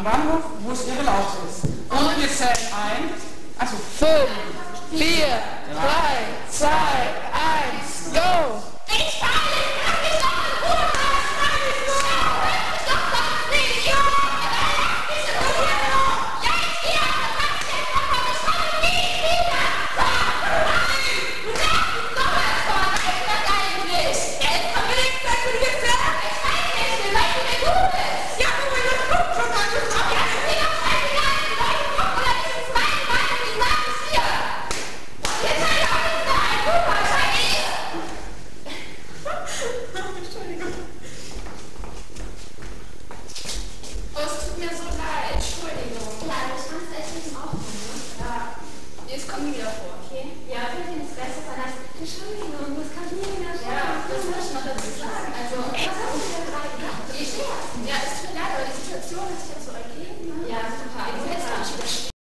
am Bahnhof, wo es ihre Laute ist. Und wir zählen ein. Also 5, 4, 3, 2, 1, go! Ich falle, kann mich doch in Ruhe lassen, kann ich doch das nicht, ja! Diese Ruhe, ja, ich gehe auf das Zimmer, aber ich komme nie wieder! Du darfst noch mal vor, was ist das eigentlich? Jetzt haben wir nichts dazu gesagt! Ich weiß nicht, weil du mir gut bist! Ja, du bist doch gut, schon mal du drauf! Ja, das ist doch scheißegal, die Leute gucken, oder das ist mein Mann und die Namen ist hier! Jetzt kann ich auch nicht sagen, guck mal, wahrscheinlich! Entschuldigung. Oh, es tut mir so leid. Entschuldigung. Ja, das kannst du echt nicht aufmachen, ne? Ja. Es kommt nie wieder vor, okay? Ja, wir sind das Beste verlassen. Entschuldigung, das kann nie wieder vor. Ja, das muss ich noch dazu sagen. Also, was hast du denn gerade gemacht? Ja, es tut mir leid, aber die Situation hat sich jetzt so ergeben.